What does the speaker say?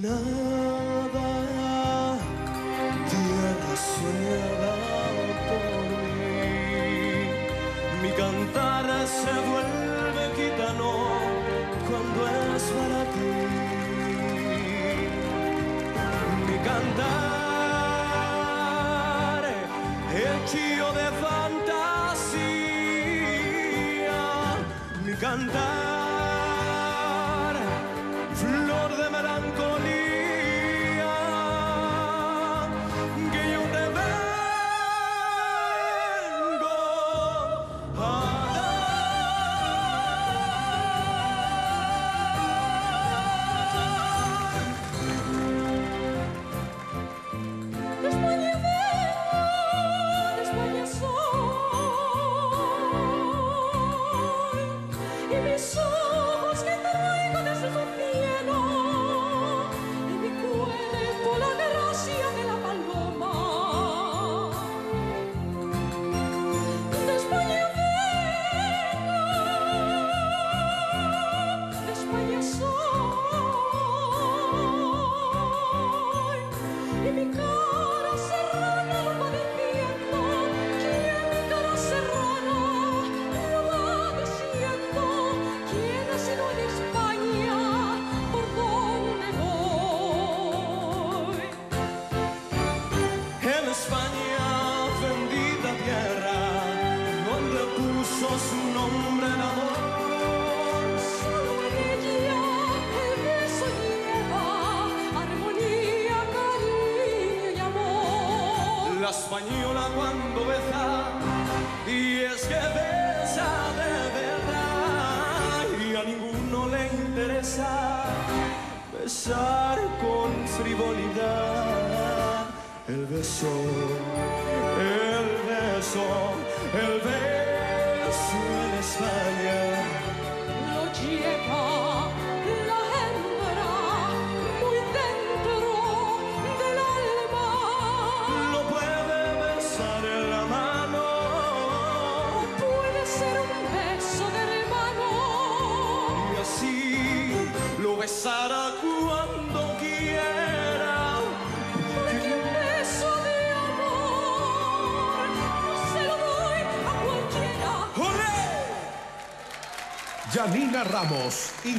nada, tierra soñada por mí. Mi cantar se vuelve gitano cuando es para ti. Mi cantar hecho de fantasía. Mi cantar flor de melancolía, que yo te vengo a De España vengo, de España soy, y mis ojos que traigo desde tu cielo, y mi cuerpo la gracia de la paloma. De España vengo, de España soy, y mi cara serrana lo va diciendo, que mi cara serrana lo va diciendo, quién ha sido en España, por dónde voy. en España, bendita tierra, donde puso su nombre el amor. Solo en ella el beso lleva armonía, cariño y amor. La española cuando besa, y es que besa de verdad, y a ninguno le interesa besar con frivolidad. El beso, el beso, el beso en España. Lo lleva la hembra muy dentro del alma. Lo puede besar en la mano, Puede ser un beso de hermano, y así lo besará cuando quiera. porque un beso de amor no se lo doy a cualquiera. ¡Olé! Yanina Ramos.